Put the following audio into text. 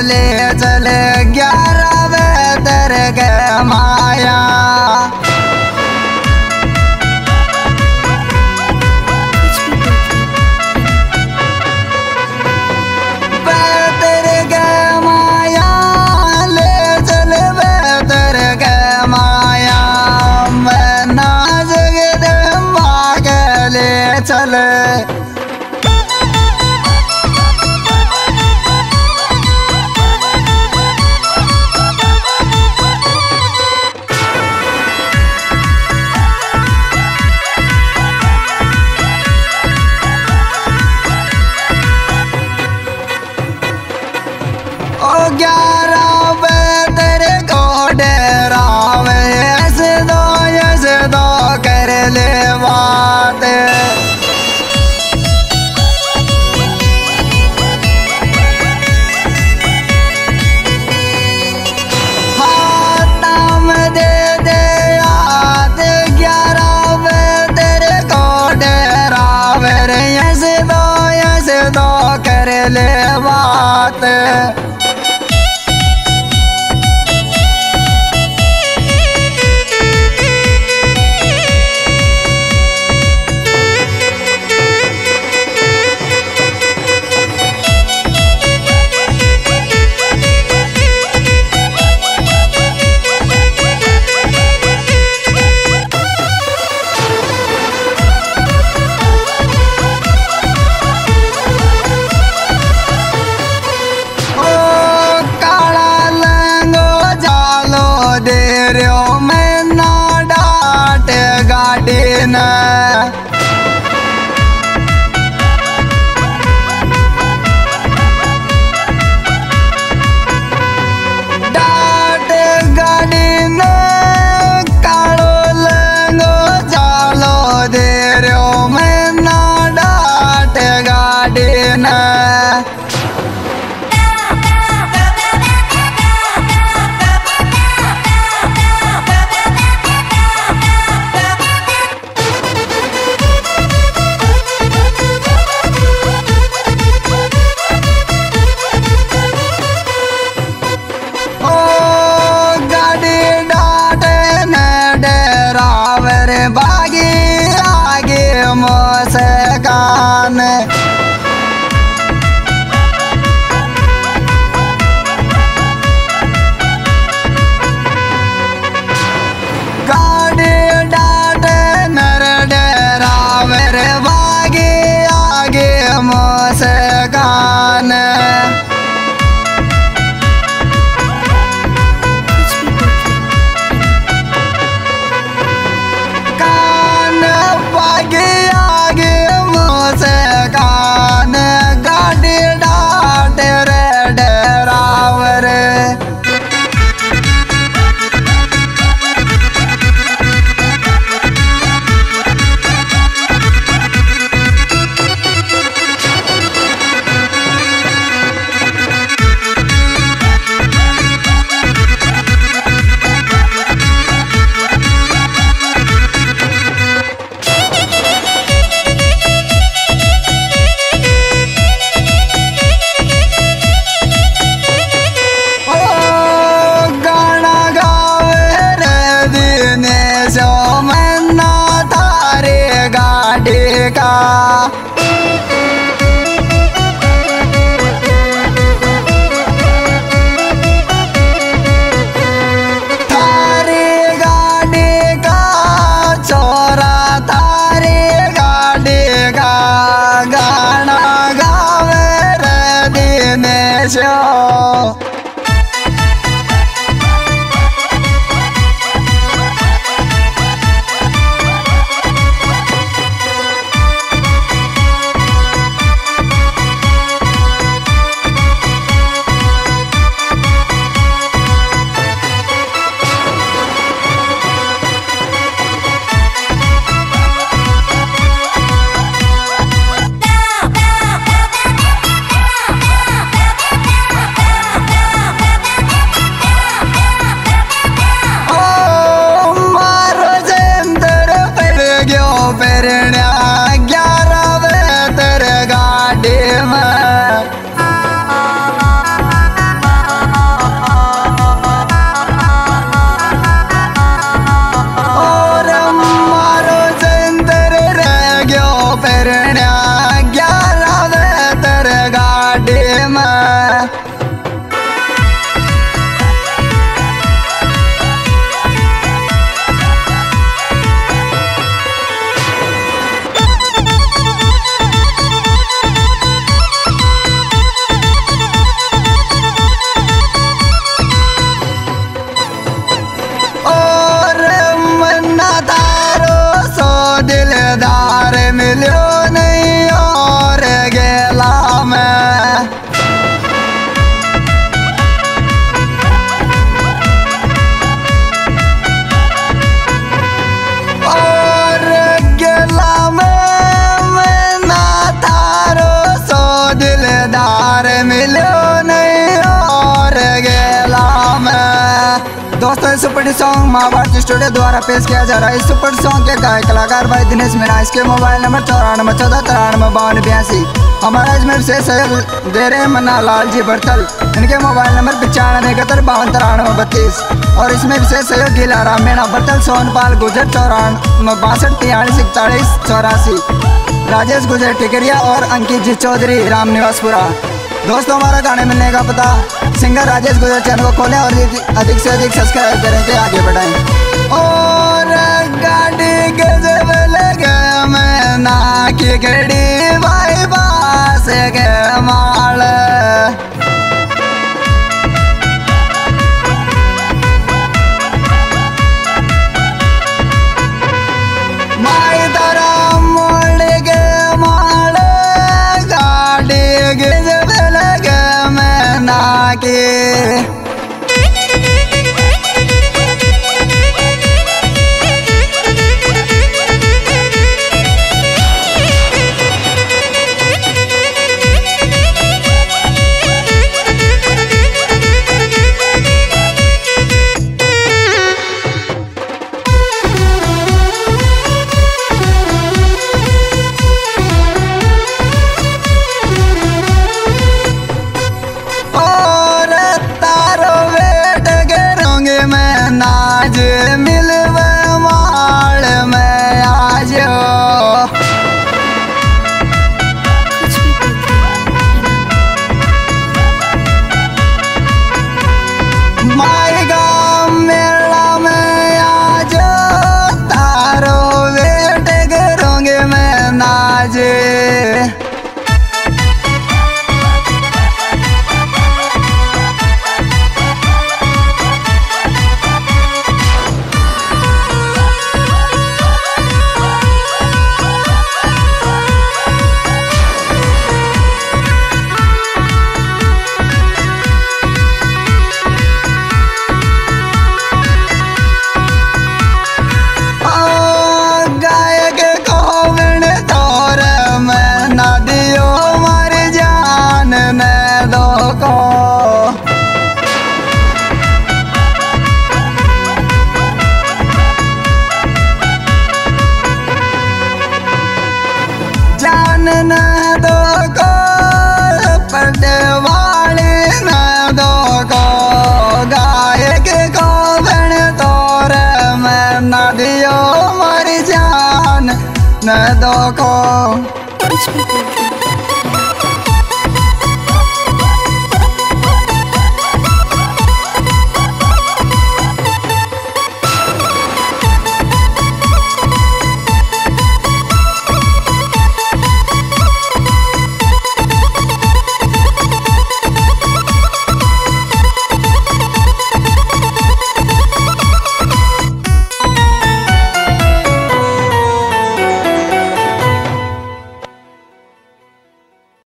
ले चले 11 बेदर के माया। बेदर के माया ले चले बेदर के माया। मैं ना जगदम्बा के ले चले। ओ 11 बेदर को डेरावे ऐसे दो कर ले बात। हाथ में दे याद 11 बेदर को डेरावे ऐसे दो कर ले बात। दे रहो मैं ना डाट गाड़ी न। डाट गाड़ी न कालो लंगो जालो दे रहो मैं ना डाट गाड़ी न। बागी आगे मुस्कान। गाड़ी डाट नर डेरावर बागी आगे मुस्कान। आगे मुस्कान गाड़ी डाट रे डेरावर। का थारी गाड़ी का छोरा थारी गाड़ी का गाना गावे रे दिनेश। मिलो नहीं और गेला में। और गेला में ना थारो सो दिलदार मिलो नहीं और गेला में। दोस्तों इस सुपर सॉन्ग महाभारत स्टूडियो द्वारा पेश किया जा रहा है। इस सुपर सॉन्ग के गायक कलाकार भाई दिनेश मीणा। इसके मोबाइल नंबर 9414935282। हमारा इसमें विशेष सहयोग दे रहे हैं मन्ना लाल जी बर्तल। इनके मोबाइल नंबर 9571529332। और इसमें विशेष सहयोग गीला राम मीणा बर्तल, सोनपाल गुजर 9462434184। राजेश गुजर टिकरिया और अंकित जी चौधरी राम निवासपुरा। दोस्तों हमारा गाने मिलने का पता सिंगर राजेश गुजर चैनल को खोलें और अधिक से अधिक सब्सक्राइब करें के आगे बढ़ाएं। और गाड़ी के जब लगे मैं ना की गड़ी भाई बास के माल। माई तरह मोड़ के माल गाड़ी के जब लगे मैं ना के। नाज मिलवे माल में आज माई गाँव मेला में आज तारो वेट करोगे मैं नाज। जान न दो को पड़े वाले न दो को गायक को बन तोर मैं न दियो मर जान न दो को।